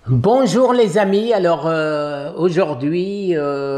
Bonjour les amis, alors aujourd'hui,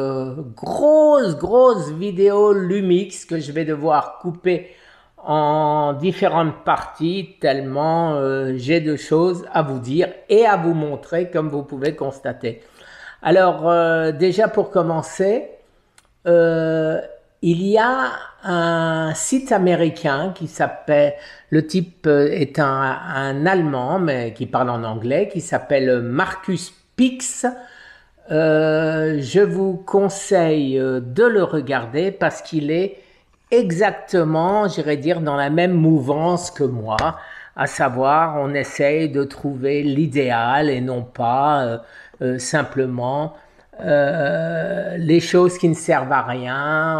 grosse vidéo Lumix que je vais devoir couper en différentes parties tellement j'ai de choses à vous dire et à vous montrer comme vous pouvez constater. Alors déjà pour commencer, euh, il y a un site américain qui s'appelle, le type est un Allemand mais qui parle en anglais, qui s'appelle Marcus Pix. Je vous conseille de le regarder parce qu'il est exactement, j'irais dire, dans la même mouvance que moi, à savoir on essaye de trouver l'idéal et non pas simplement les choses qui ne servent à rien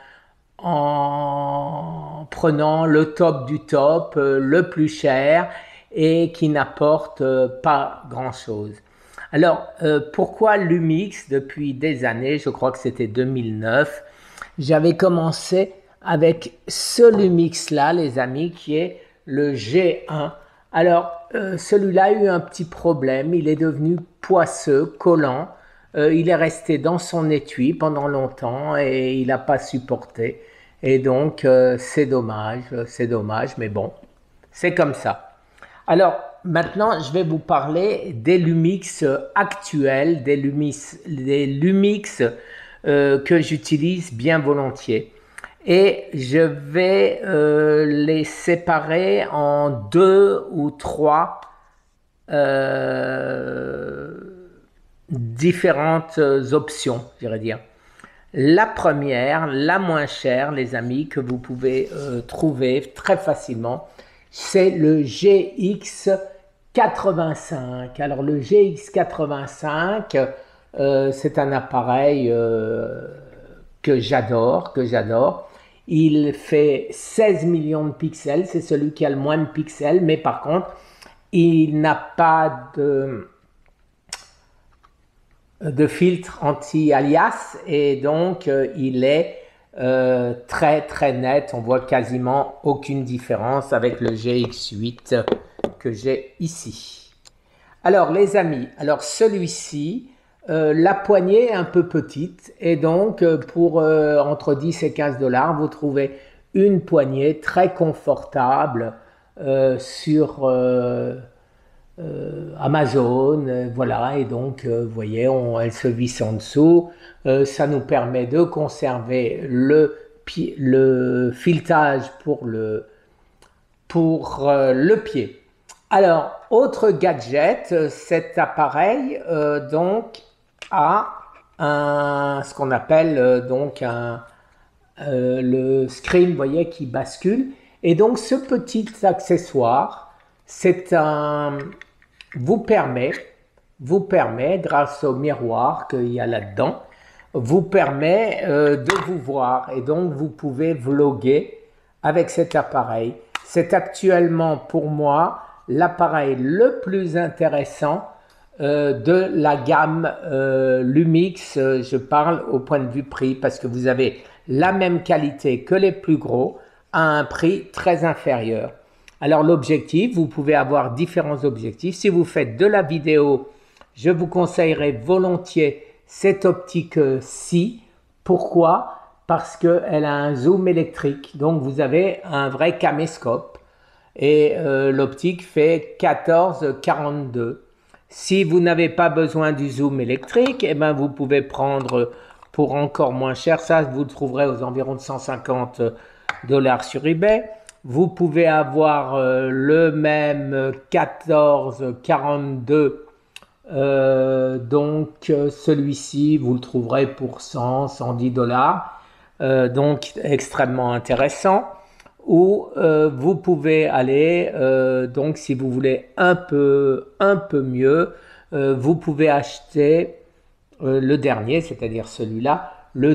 en prenant le top du top, le plus cher et qui n'apporte pas grand-chose. Alors, pourquoi Lumix depuis des années, je crois que c'était 2009, j'avais commencé avec ce Lumix-là, les amis, qui est le G1. Alors, celui-là a eu un petit problème, il est devenu poisseux, collant, il est resté dans son étui pendant longtemps et il n'a pas supporté. Et donc, c'est dommage, mais bon, c'est comme ça. Alors, maintenant, je vais vous parler des Lumix actuels, des Lumix que j'utilise bien volontiers. Et je vais les séparer en deux ou trois euh, différentes options, je dirais dire. La première, la moins chère, les amis, que vous pouvez trouver très facilement, c'est le GX85. Alors le GX85, c'est un appareil que j'adore. Il fait 16 millions de pixels, c'est celui qui a le moins de pixels, mais par contre, il n'a pas de filtre anti-alias et donc il est très net, on voit quasiment aucune différence avec le GX8 que j'ai ici. Alors les amis, alors celui-ci, la poignée est un peu petite et donc pour entre 10 et 15 dollars, vous trouvez une poignée très confortable sur Amazon, voilà, et donc vous voyez, elle se visse en dessous, ça nous permet de conserver le filetage pour le pied. Alors, autre gadget, cet appareil donc a ce qu'on appelle le screen, vous voyez, qui bascule. Et donc, ce petit accessoire, c'est un, vous permet, grâce au miroir qu'il y a là-dedans, vous permet de vous voir. Et donc, vous pouvez vlogger avec cet appareil. C'est actuellement pour moi l'appareil le plus intéressant de la gamme Lumix. Je parle au point de vue prix parce que vous avez la même qualité que les plus gros à un prix très inférieur. Alors l'objectif, vous pouvez avoir différents objectifs. Si vous faites de la vidéo, je vous conseillerais volontiers cette optique-ci. Pourquoi? Parce qu'elle a un zoom électrique. Donc vous avez un vrai caméscope. Et l'optique fait 14-42. Si vous n'avez pas besoin du zoom électrique, eh ben vous pouvez prendre pour encore moins cher. Ça, vous le trouverez aux environs de 150 dollars sur eBay. Vous pouvez avoir le même 14-42. Donc celui-ci, vous le trouverez pour 100-110 dollars. Donc extrêmement intéressant. Ou vous pouvez aller, donc si vous voulez un peu mieux, vous pouvez acheter le dernier, c'est-à-dire celui-là, le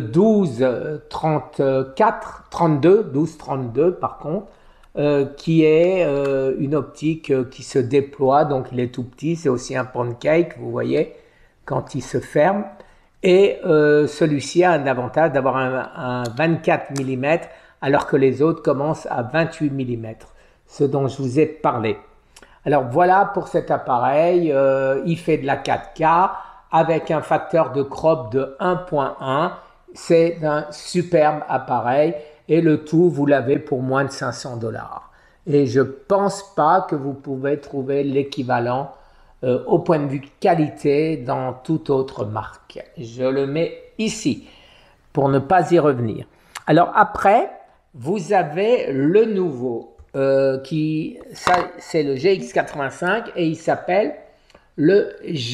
12-32 par contre, qui est une optique qui se déploie, donc il est tout petit, c'est aussi un pancake, vous voyez, quand il se ferme. Et celui-ci a un avantage d'avoir un 24 mm alors que les autres commencent à 28 mm, ce dont je vous ai parlé. Alors voilà pour cet appareil, il fait de la 4K avec un facteur de crop de 1.1. C'est un superbe appareil et le tout vous l'avez pour moins de 500$. Et je pense pas que vous pouvez trouver l'équivalent au point de vue qualité dans toute autre marque. Je le mets ici pour ne pas y revenir. Alors après, vous avez le nouveau c'est le GX85 et il s'appelle le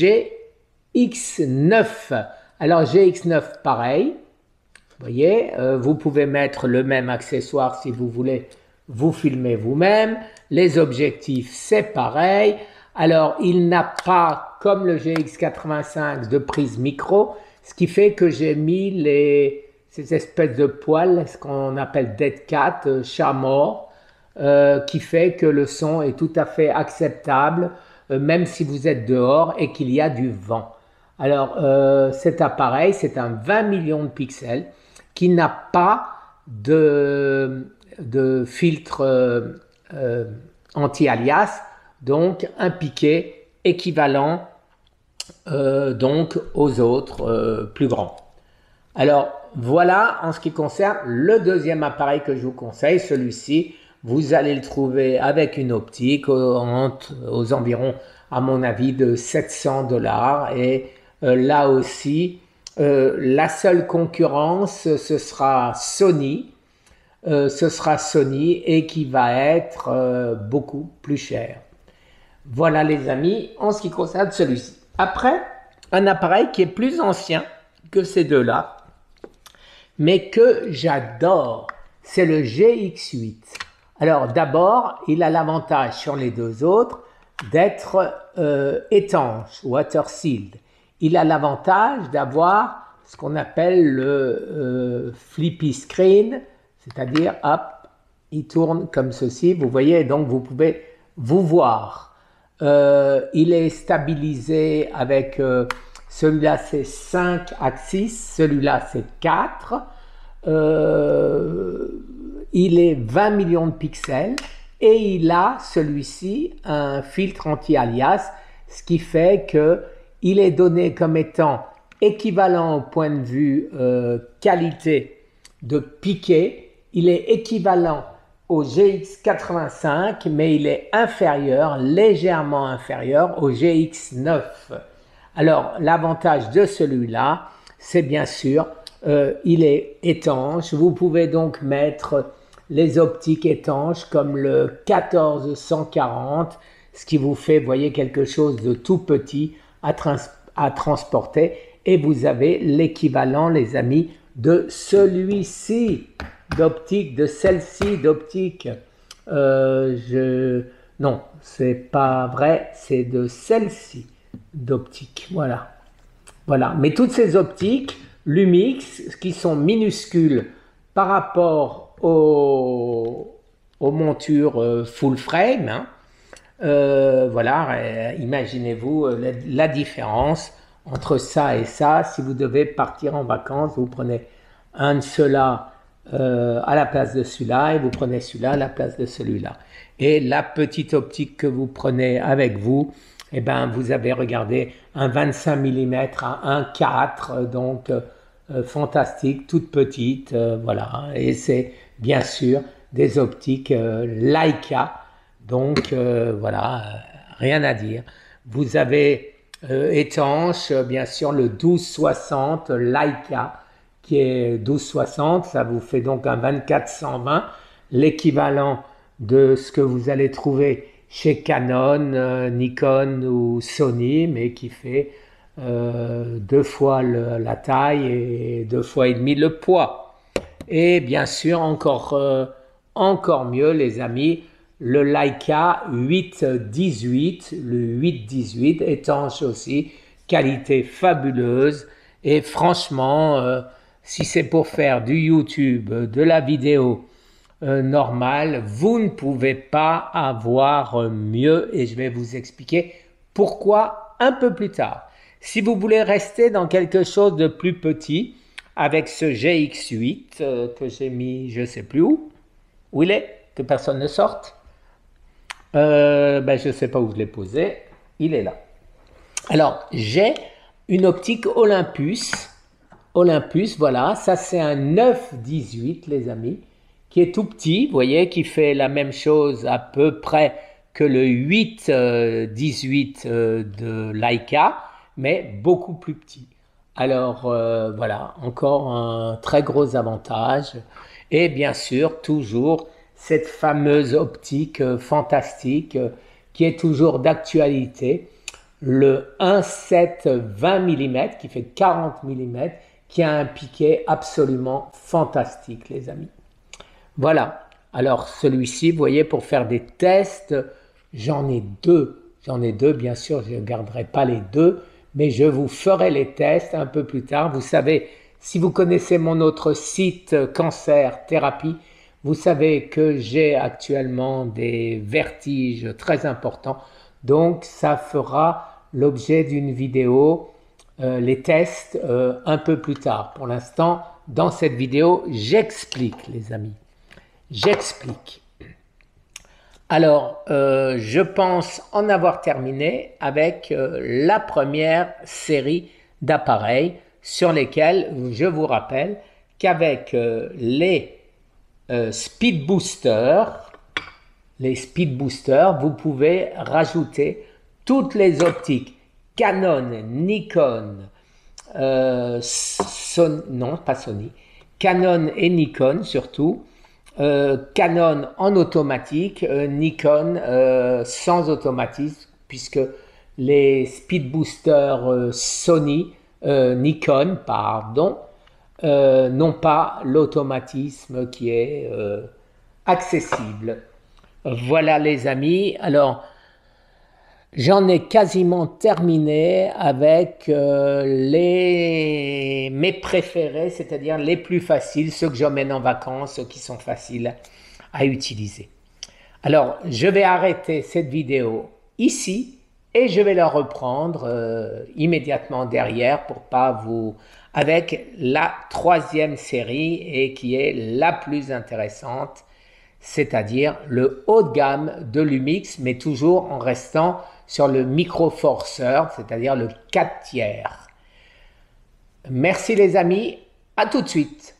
GX9. Alors GX9 pareil, vous voyez, vous pouvez mettre le même accessoire si vous voulez vous filmer vous-même. Les objectifs c'est pareil. Alors il n'a pas comme le GX85 de prise micro, ce qui fait que j'ai mis ces espèces de poils, ce qu'on appelle dead cat, chat mort, qui fait que le son est tout à fait acceptable, même si vous êtes dehors et qu'il y a du vent. Alors cet appareil, c'est un 20 millions de pixels qui n'a pas de filtre anti-alias, donc un piqué équivalent donc aux autres plus grands. Alors voilà en ce qui concerne le deuxième appareil que je vous conseille, celui-ci. Vous allez le trouver avec une optique aux environs, à mon avis, de 700$. Et là aussi, la seule concurrence, ce sera Sony. Et qui va être beaucoup plus cher. Voilà les amis, en ce qui concerne celui-ci. Après, un appareil qui est plus ancien que ces deux-là, mais que j'adore, c'est le GX8. Alors d'abord, il a l'avantage sur les deux autres d'être étanche, water sealed. Il a l'avantage d'avoir ce qu'on appelle le flippy screen, c'est-à-dire, hop, il tourne comme ceci, vous voyez, donc vous pouvez vous voir. Il est stabilisé avec, celui-là c'est 5 axes, celui-là c'est 4. Il est 20 millions de pixels et il a, celui-ci, un filtre anti-alias, ce qui fait qu'il est donné comme étant équivalent au point de vue qualité de piqué. Il est équivalent au GX85, mais il est inférieur, légèrement inférieur au GX9. Alors, l'avantage de celui-là, c'est bien sûr, il est étanche. Vous pouvez donc mettre les optiques étanches comme le 1440, ce qui vous fait, voyez, quelque chose de tout petit à transporter. Et vous avez l'équivalent, les amis, de celui-ci d'optique, de celle-ci d'optique. Non, c'est pas vrai, c'est de celle-ci d'optique. Voilà. Voilà. Mais toutes ces optiques Lumix qui sont minuscules par rapport aux montures full frame, hein, voilà, imaginez-vous la différence entre ça et ça. Si vous devez partir en vacances, vous prenez un de ceux-là à la place de celui-là et vous prenez celui-là à la place de celui-là. Et la petite optique que vous prenez avec vous, eh ben, vous avez regardé un 25 mm à 1,4, donc fantastique, toute petite, voilà. Et c'est bien sûr des optiques Leica, donc voilà, rien à dire. Vous avez étanche, bien sûr, le 1260 Leica, qui est 1260, ça vous fait donc un 24-120, l'équivalent de ce que vous allez trouver chez Canon, Nikon ou Sony, mais qui fait 2 fois la taille et 2 fois et demi le poids. Et bien sûr, encore mieux les amis, le Leica 8-18, le 8-18 étanche aussi, qualité fabuleuse. Et franchement, si c'est pour faire du YouTube, de la vidéo normale, vous ne pouvez pas avoir mieux et je vais vous expliquer pourquoi un peu plus tard. Si vous voulez rester dans quelque chose de plus petit, avec ce GX8 que j'ai mis je ne sais plus où il est, que personne ne sorte. Je ne sais pas où je l'ai posé. Il est là. Alors, j'ai une optique Olympus. Olympus, voilà. Ça, c'est un 9-18, les amis, qui est tout petit, vous voyez, qui fait la même chose à peu près que le 8-18 de Leica, mais beaucoup plus petit. Alors voilà, encore un très gros avantage. Et bien sûr, toujours cette fameuse optique fantastique qui est toujours d'actualité, le 1,7 20 mm qui fait 40 mm, qui a un piqué absolument fantastique, les amis. Voilà, alors celui-ci, vous voyez, pour faire des tests, j'en ai deux. J'en ai deux, bien sûr, je ne garderai pas les deux, mais je vous ferai les tests un peu plus tard. Vous savez, si vous connaissez mon autre site Cancer Thérapie, vous savez que j'ai actuellement des vertiges très importants. Donc, ça fera l'objet d'une vidéo, les tests, un peu plus tard. Pour l'instant, dans cette vidéo, j'explique, les amis. J'explique. Alors, je pense en avoir terminé avec la première série d'appareils sur lesquels je vous rappelle qu'avec Speed Boosters, les Speed Boosters, vous pouvez rajouter toutes les optiques Canon, Nikon, non pas Sony, Canon et Nikon surtout, Canon en automatique, Nikon sans automatisme, puisque les Speed Boosters Sony, Nikon, pardon, n'ont pas l'automatisme qui est accessible. Voilà les amis, alors j'en ai quasiment terminé avec mes préférés, c'est-à-dire les plus faciles, ceux que j'emmène en vacances, ceux qui sont faciles à utiliser. Alors, je vais arrêter cette vidéo ici et je vais la reprendre immédiatement derrière pour pas vous... avec la troisième série et qui est la plus intéressante, c'est-à-dire le haut de gamme de Lumix, mais toujours en restant sur le micro-forceur, c'est-à-dire le 4 tiers. Merci les amis, à tout de suite.